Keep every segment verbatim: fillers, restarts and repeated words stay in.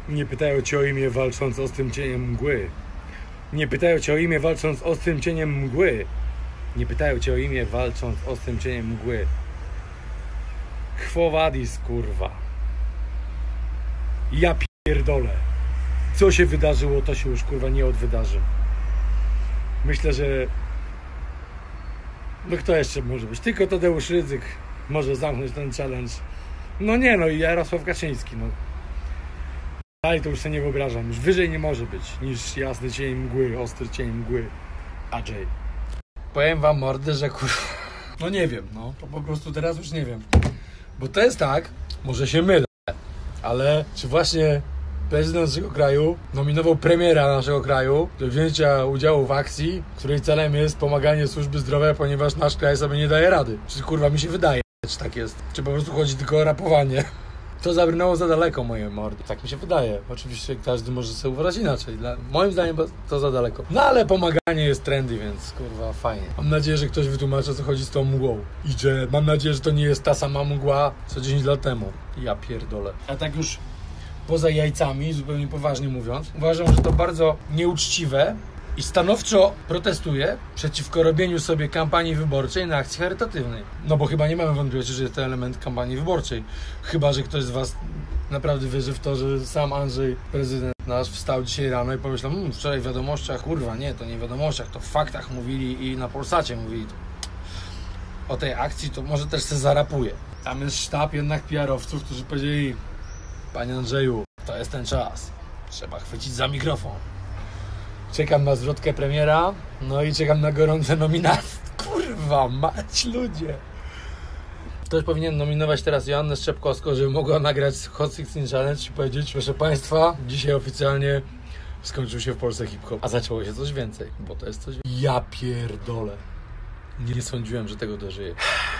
Nie pytają cię o imię, walcząc ostrym cieniem mgły. Nie pytają cię o imię, walcząc ostrym cieniem mgły. Nie pytają cię o imię, walcząc ostrym cieniem mgły. Quo vadis, kurwa. Ja pierdolę. Co się wydarzyło, to się już, kurwa, nie odwydarzy. Myślę, że... No kto jeszcze może być? Tylko Tadeusz Rydzyk może zamknąć ten challenge. No nie, no i Jarosław Kaczyński, no. Ale to już sobie nie wyobrażam. Już wyżej nie może być niż jasny cień mgły, ostry cień mgły. Andrzej. Powiem wam, mordy, że kurwa... No nie wiem, no. To po prostu teraz już nie wiem. Bo to jest tak, może się mylę, ale czy właśnie prezydent naszego kraju nominował premiera naszego kraju do wzięcia udziału w akcji, której celem jest pomaganie służby zdrowia, ponieważ nasz kraj sobie nie daje rady? Czy kurwa mi się wydaje, czy tak jest? Czy po prostu chodzi tylko o rapowanie? To zabrnęło za daleko, moje mordy. Tak mi się wydaje. Oczywiście każdy może sobie uważać inaczej. Dla... Moim zdaniem to za daleko. No ale pomaganie jest trendy, więc kurwa fajnie. Mam nadzieję, że ktoś wytłumaczy, o co chodzi z tą mgłą. I że mam nadzieję, że to nie jest ta sama mgła co dziesięć lat temu. Ja pierdolę. A tak już poza jajcami, zupełnie poważnie mówiąc, uważam, że to bardzo nieuczciwe i stanowczo protestuję przeciwko robieniu sobie kampanii wyborczej na akcji charytatywnej. No bo chyba nie mamy wątpliwości, że jest to element kampanii wyborczej. Chyba że ktoś z was naprawdę wierzy w to, że sam Andrzej, prezydent nasz, wstał dzisiaj rano i pomyślał, mmm, wczoraj w wiadomościach, kurwa, nie, to nie w wiadomościach, to w faktach mówili i na Polsacie mówili to. O tej akcji, to może też se zarapuje. Tam jest sztab jednak P R-owców, którzy powiedzieli, panie Andrzeju, to jest ten czas. Trzeba chwycić za mikrofon. Czekam na zwrotkę premiera, no i czekam na gorące nominacje. Kurwa, mać ludzie. Ktoś powinien nominować teraz Joannę Szczepkowską, żeby mogła nagrać Hot sixteen Challenge i powiedzieć, proszę państwa, dzisiaj oficjalnie skończył się w Polsce hip-hop. A zaczęło się coś więcej, bo to jest coś więcej. Ja pierdolę. Nie sądziłem, że tego dożyję.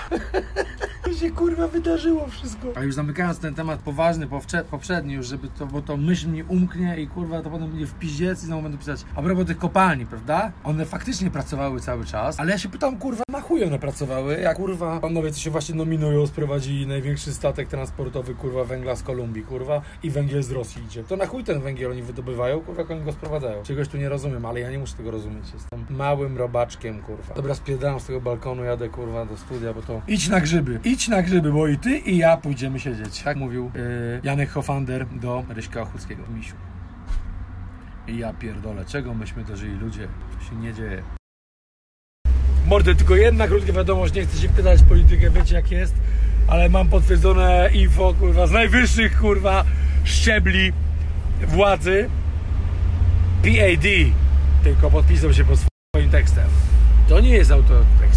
To się kurwa wydarzyło wszystko. A już zamykając ten temat poważny, poprzedni już, żeby to, bo to myśl mi umknie i kurwa to potem będzie w piździec i znowu będę pisać. A propos tych kopalni, prawda? One faktycznie pracowały cały czas, ale ja się pytam, kurwa, na chuj one pracowały? Jak kurwa panowie, co się właśnie nominują, sprowadzili największy statek transportowy, kurwa, węgla z Kolumbii, kurwa, i węgiel z Rosji idzie. To na chuj ten węgiel oni wydobywają, kurwa, jak oni go sprowadzają. Czegoś tu nie rozumiem, ale ja nie muszę tego rozumieć. Jestem małym robaczkiem, kurwa. Dobra, spierdam z tego balkonu, jadę, kurwa, do studia, bo to... Idź na grzyby, idź na grzyby, bo i ty i ja pójdziemy siedzieć. Tak mówił yy, Janek Hofander do Ryśka Ochockiego. Misiu. I ja pierdolę, czego myśmy dożyli, ludzie? To się nie dzieje. Mordy, tylko jedna krótka wiadomość, nie chcę się wpytać w politykę, wiecie jak jest, ale mam potwierdzone info, kurwa, z najwyższych, kurwa, szczebli władzy. P A D tylko podpisał się pod swoim tekstem. To nie jest autotekst.